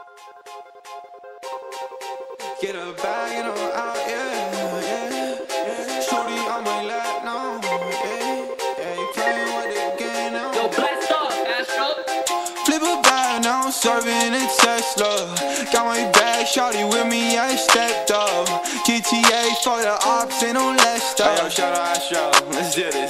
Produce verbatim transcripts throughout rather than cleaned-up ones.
Get a bag and I'm out, yeah, yeah. Shorty on my lap now, yeah, yeah. You playing with the game now. Yo, blast off, Astro. Flip a bag, now I'm serving a Tesla. Got my bag, shorty with me, I stepped up. G T A for the ops, ain't no less stuff. Hey, yo, shout out Astro, let's do this.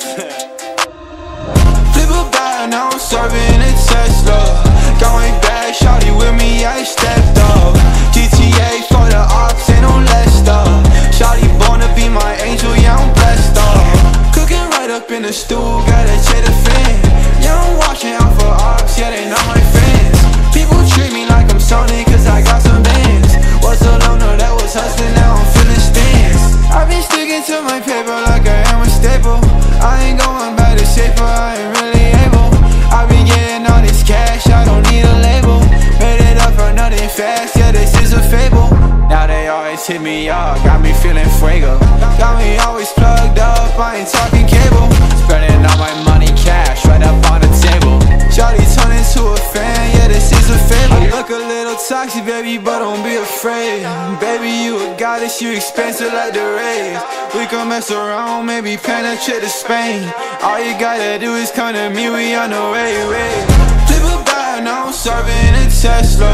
Flip a bag, now I'm serving a Tesla. Got my bag, shorty with me, I stepped up. G T A for the ops, ain't no less stuff. Shawty born to be my angel, yeah, I'm blessed up. Cooking right up in the stool, gotta check the fan. Yeah, I'm watching out for ops, yeah, they not my friends. People treat me like I'm Sony, cause I got some bands. Was alone, no, that was hustling, now I'm feeling stands. I've been sticking to my paper like I am a staple. I ain't going back to safer, I ain't really able. I've been getting all this cash, I don't need a label. Made it up for nothing fast, yeah, this is a fable. Now they always hit me up, got me feeling fuego. Got me always plugged up, I ain't talking cable. Spending all my money cash, right up on the table. Shawty turn into a fan, yeah, this is a fable. I look a little toxic, baby, but don't be afraid. Baby, you a goddess, you expensive like the rays. We can mess around, maybe penetrate to Spain. All you gotta do is come to me, we on the way, way. Flip a bag, now I'm serving a Tesla.